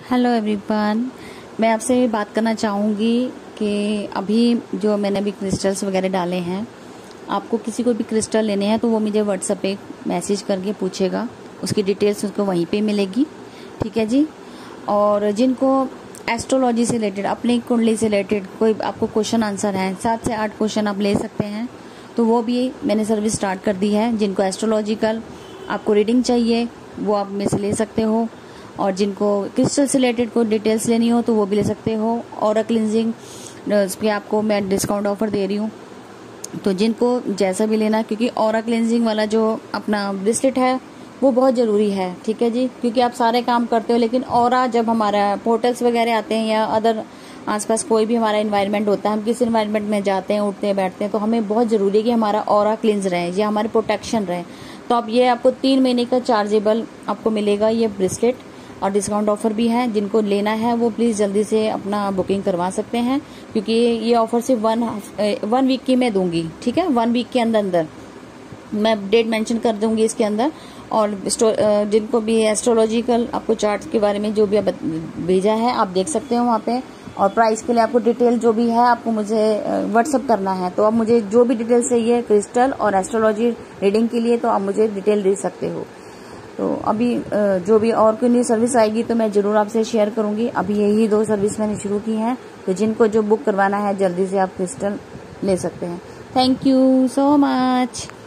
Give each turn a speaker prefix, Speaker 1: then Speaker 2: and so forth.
Speaker 1: Hello everyone, मैं आपसे बात करना चाहूँगी कि अभी जो मैंने अभी क्रिस्टल्स वगैरह डाले हैं, आपको किसी को भी क्रिस्टल लेने हैं तो वो मुझे व्हाट्सएप पे मैसेज करके पूछेगा, उसकी डिटेल्स उसको वहीं पे मिलेगी। ठीक है जी। और जिनको एस्ट्रोलॉजी से रिलेटेड, अपनी कुंडली से रिलेटेड कोई आपको क्वेश्चन आंसर है, 7 से 8 क्वेश्चन आप ले सकते हैं, तो वो भी मैंने सर्विस स्टार्ट कर दी है। जिनको एस्ट्रोलॉजिकल आपको रीडिंग चाहिए वो आप में से ले सकते हो, और जिनको क्रिस्टल से रिलेटेड कोई डिटेल्स लेनी हो तो वो भी ले सकते हो। और क्लिनजिंग उस पर आपको मैं डिस्काउंट ऑफर दे रही हूँ, तो जिनको जैसा भी लेना, क्योंकि ऑरा क्लिनजिंग वाला जो अपना ब्रेसलेट है वो बहुत ज़रूरी है। ठीक है जी, क्योंकि आप सारे काम करते हो, लेकिन ऑरा जब हमारा पोर्टल्स वगैरह आते हैं या अदर आसपास कोई भी हमारा इन्वायरमेंट होता है, हम किस इन्वायरमेंट में जाते हैं, उठते हैं, बैठते हैं, तो हमें बहुत ज़रूरी है कि हमारा ऑरा क्लिनज रहे या हमारी प्रोटेक्शन रहे। तो अब ये आपको 3 महीने का चार्जेबल आपको मिलेगा ये ब्रेसलेट, और डिस्काउंट ऑफर भी है। जिनको लेना है वो प्लीज़ जल्दी से अपना बुकिंग करवा सकते हैं, क्योंकि ये ऑफर सिर्फ वन वीक की मैं दूंगी। ठीक है, 1 वीक के अंदर अंदर मैं डेट मेंशन कर दूंगी इसके अंदर। और जिनको भी एस्ट्रोलॉजिकल आपको चार्ट के बारे में जो भी भेजा है आप देख सकते हो वहाँ पे। और प्राइस के लिए आपको डिटेल जो भी है आपको मुझे व्हाट्सअप करना है, तो आप मुझे जो भी डिटेल चाहिए क्रिस्टल और एस्ट्रोलॉजी रीडिंग के लिए तो आप मुझे डिटेल दे सकते हो। तो अभी जो भी और कोई न्यू सर्विस आएगी तो मैं ज़रूर आपसे शेयर करूंगी। अभी यही 2 सर्विस मैंने शुरू की हैं, तो जिनको जो बुक करवाना है जल्दी से आप क्रिस्टल ले सकते हैं। Thank you so much.